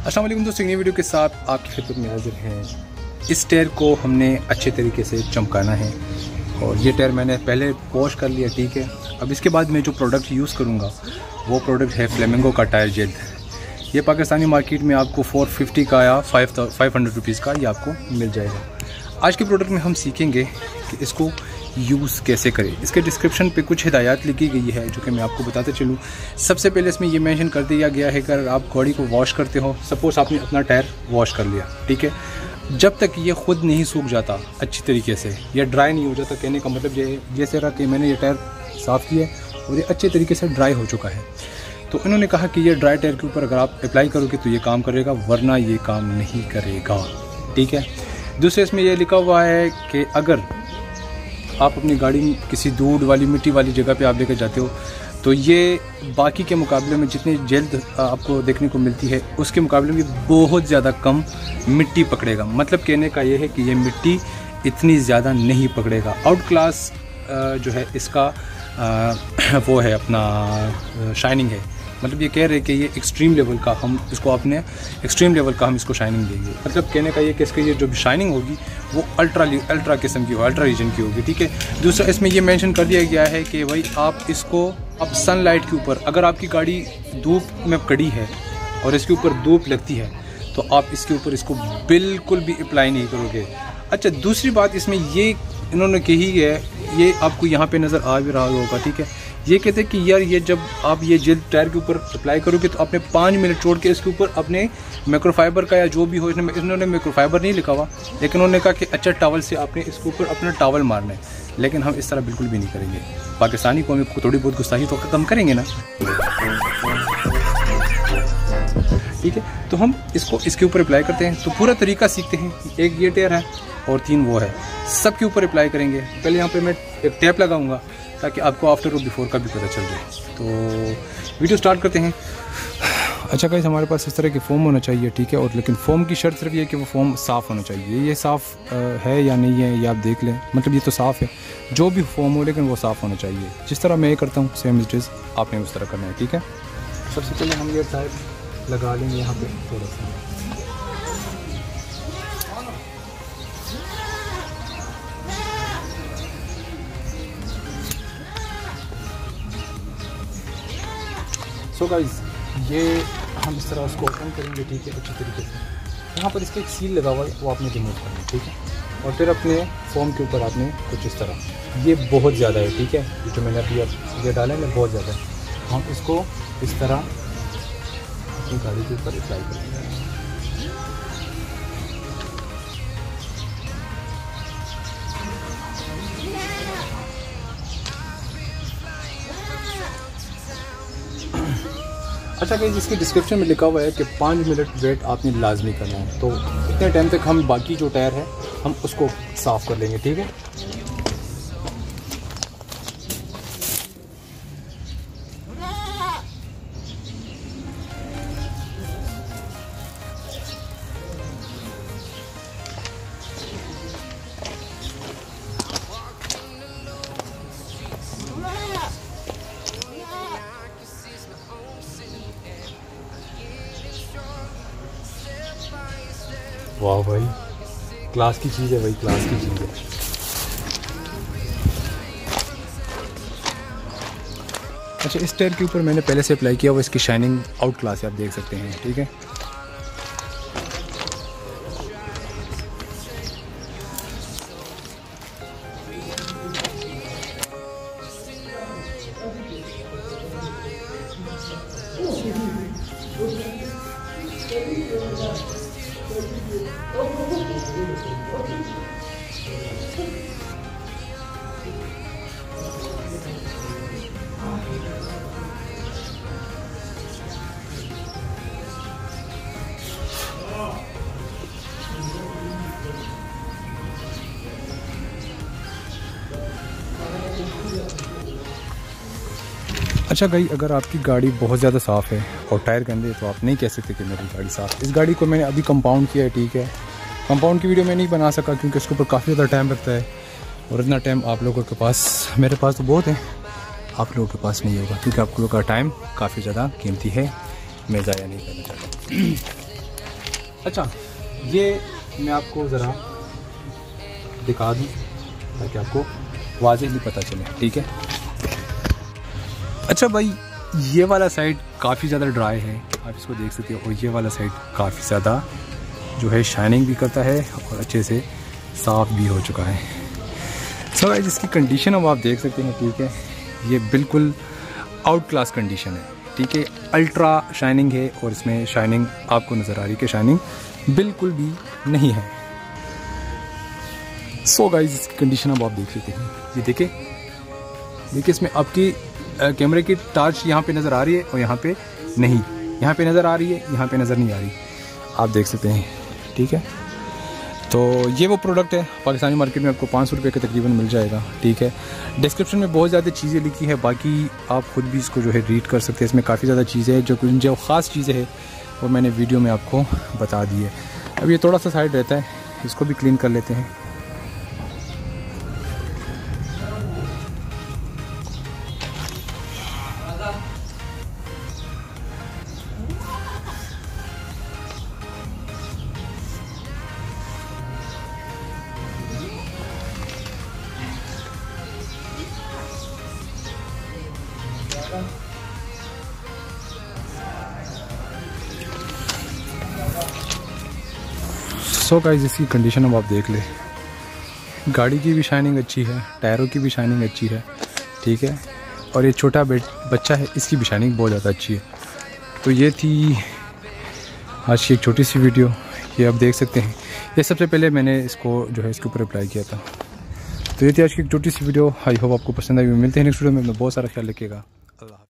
अस्सलाम वालेकुम दोस्तों, नई वीडियो के साथ आपकी खिदमत में हाजिर हैं। इस टायर को हमने अच्छे तरीके से चमकाना है और ये टायर मैंने पहले वॉश कर लिया, ठीक है। अब इसके बाद मैं जो प्रोडक्ट यूज़ करूँगा वो प्रोडक्ट है फ्लेमिंगो का टायर जेल। ये पाकिस्तानी मार्केट में आपको 450 का या 500 रुपीज़ का ये आपको मिल जाएगा। आज के प्रोडक्ट में हम सीखेंगे कि इसको यूज़ कैसे करें। इसके डिस्क्रिप्शन पे कुछ हिदायत लिखी गई है जो कि मैं आपको बताते चलूँ। सबसे पहले इसमें ये मेंशन कर दिया गया है कि अगर आप गाड़ी को वॉश करते हो, सपोज़ आपने अपना टायर वॉश कर लिया, ठीक है, जब तक ये ख़ुद नहीं सूख जाता अच्छी तरीके से या ड्राई नहीं हो जाता, कहने का मतलब ये जैसे रहा कि मैंने ये टायर साफ़ किया और ये अच्छे तरीके से ड्राई हो चुका है, तो इन्होंने कहा कि ये ड्राई टायर के ऊपर अगर आप अप्लाई करोगे तो ये काम करेगा, वरना ये काम नहीं करेगा, ठीक है। दूसरे इसमें यह लिखा हुआ है कि अगर आप अपनी गाड़ी किसी धूल वाली मिट्टी वाली जगह पे आप लेकर जाते हो तो ये बाकी के मुकाबले में जितनी जल्द आपको देखने को मिलती है उसके मुकाबले में बहुत ज़्यादा कम मिट्टी पकड़ेगा। मतलब कहने का ये है कि ये मिट्टी इतनी ज़्यादा नहीं पकड़ेगा। आउट क्लास जो है इसका वो है अपना शाइनिंग है। मतलब ये कह रहे हैं कि ये एक्सट्रीम लेवल का हम इसको अपने एक्सट्रीम लेवल का हम इसको शाइनिंग देंगे। मतलब कहने का ये कि इसकी ये जो भी शाइनिंग होगी वो अल्ट्रा किस्म की हो, अल्ट्रा रीजन की होगी, ठीक है। दूसरा इसमें ये मेंशन कर दिया गया है कि भाई आप इसको अब सनलाइट के ऊपर, अगर आपकी गाड़ी धूप में खड़ी है और इसके ऊपर धूप लगती है तो आप इसके ऊपर इसको बिल्कुल भी अप्लाई नहीं करोगे। अच्छा, दूसरी बात इसमें ये इन्होंने कही है, ये आपको यहाँ पे नज़र आ भी रहा होगा, ठीक है। ये कहते हैं कि यार ये जब आप ये जेल टायर के ऊपर अप्लाई करोगे तो आपने 5 मिनट छोड़ के इसके ऊपर अपने माइक्रोफाइबर का या जो भी हो, इन्होंने माइक्रोफाइबर नहीं लिखा हुआ, लेकिन उन्होंने कहा कि अच्छा टॉवल से आपने इसके ऊपर अपना टॉवल मारना है। लेकिन हम इस तरह बिल्कुल भी नहीं करेंगे। पाकिस्तानी कौम को थोड़ी बहुत गुस्ताखी तो कम करेंगे ना, ठीक है। तो हम इसको इसके ऊपर अप्लाई करते हैं। तो पूरा तरीका सीखते हैं। एक ये टायर है और 3 वो है, सब के ऊपर अप्लाई करेंगे। पहले यहाँ पे मैं एक टैप लगाऊंगा ताकि आपको आफ्टर और बिफोर का भी पता चल जाए। तो वीडियो स्टार्ट करते हैं। अच्छा गाइस, हमारे पास इस तरह की फोम होना चाहिए, ठीक है। और लेकिन फोम की शर्त सिर्फ ये कि वो फोम साफ़ होना चाहिए। ये साफ़ है या नहीं है ये आप देख लें। मतलब ये तो साफ़ है, जो भी फोम हो लेकिन वो साफ़ होना चाहिए। जिस तरह मैं ये करता हूँ सेम इट इज़ आपने उस तरह करना है, ठीक है। सबसे पहले हम ये टायर लगा लेंगे यहाँ पे थोड़ा सा। सो गाइस, ये हम इस तरह उसको ओपन करेंगे, ठीक है, अच्छी तरीके से। यहाँ पर इसका एक सील लगा हुआ है, वो आपने रिमूव करना है, ठीक है। और फिर अपने फोम के ऊपर आपने कुछ इस तरह, ये बहुत ज़्यादा है, ठीक है, ये जो मैंने अभी ये डाला है ना बहुत ज़्यादा है। हम इसको इस तरह अपनी गाड़ी के ऊपर अप्लाई करेंगे। अच्छा गाइस, इसके डिस्क्रिप्शन में लिखा हुआ है कि 5 मिनट वेट आपने लाजमी करना है। तो इतने टाइम तक हम बाकी जो टायर है हम उसको साफ़ कर लेंगे, ठीक है। वाह भाई, क्लास की चीज़ है भाई, क्लास की चीज़ है। अच्छा, इस टायर के ऊपर मैंने पहले से अप्लाई किया हुआ, इसकी शाइनिंग आउट क्लास है, आप देख सकते हैं, ठीक है। अच्छा गाई, अगर आपकी गाड़ी बहुत ज़्यादा साफ़ है और टायर गंदे तो आप नहीं कह सकते कि मेरी गाड़ी साफ़ है। इस गाड़ी को मैंने अभी कंपाउंड किया है, ठीक है। कंपाउंड की वीडियो मैं नहीं बना सका क्योंकि उसके ऊपर काफ़ी ज़्यादा टाइम लगता है और इतना टाइम आप लोगों के पास, मेरे पास तो बहुत है, आप लोगों के पास नहीं होगा क्योंकि आप लोगों का टाइम काफ़ी ज़्यादा कीमती है, मैं ज़ाया नहीं करना चाहता। अच्छा, ये मैं आपको ज़रा दिखा दूँ ताकि आपको वाज़ेहली पता चले, ठीक है। अच्छा भाई, ये वाला साइड काफ़ी ज़्यादा ड्राई है, आप इसको देख सकते हो, और ये वाला साइड काफ़ी ज़्यादा जो है शाइनिंग भी करता है और अच्छे से साफ़ भी हो चुका है। सो गाइस, इसकी कंडीशन अब आप देख सकते हैं, ठीक है। ये बिल्कुल आउट क्लास कंडीशन है, ठीक है। अल्ट्रा शाइनिंग है और इसमें शाइनिंग आपको नज़र आ रही है कि शाइनिंग बिल्कुल भी नहीं है। सो गाइस, इसकी कंडीशन अब आप देख लेते हैं। ये देखिए इसमें आपकी कैमरे की टार्च यहाँ पे नज़र आ रही है और यहाँ पे नहीं, यहाँ पे नज़र आ रही है, यहाँ पे नज़र नहीं आ रही, आप देख सकते हैं, ठीक है। तो ये वो प्रोडक्ट है, पाकिस्तानी मार्केट में आपको 500 रुपये के तकरीबन मिल जाएगा, ठीक है। डिस्क्रिप्शन में बहुत ज़्यादा चीज़ें लिखी है, बाकी आप ख़ुद भी इसको जो है रीड कर सकते हैं। इसमें काफ़ी ज़्यादा चीज़ें हैं, जो ख़ास चीज़ें हैं वो मैंने वीडियो में आपको बता दी है। अब ये थोड़ा सा साइड रहता है, इसको भी क्लीन कर लेते हैं। सो गाइस, इसकी कंडीशन अब आप देख ले, गाड़ी की भी शाइनिंग अच्छी है, टायरों की भी शाइनिंग अच्छी है, ठीक है। और ये छोटा बच्चा है, इसकी भी शाइनिंग बहुत ज़्यादा अच्छी है। तो ये थी आज की एक छोटी सी वीडियो, ये आप देख सकते हैं। ये सबसे पहले मैंने इसको जो है इसके ऊपर अप्लाई किया था। तो ये थी आज की एक छोटी सी वीडियो, आई होप आपको पसंद आई। मिलते हैं नेक्स्ट वीडियो में, बहुत सारा ख्याल रखिएगा। अल्लाह।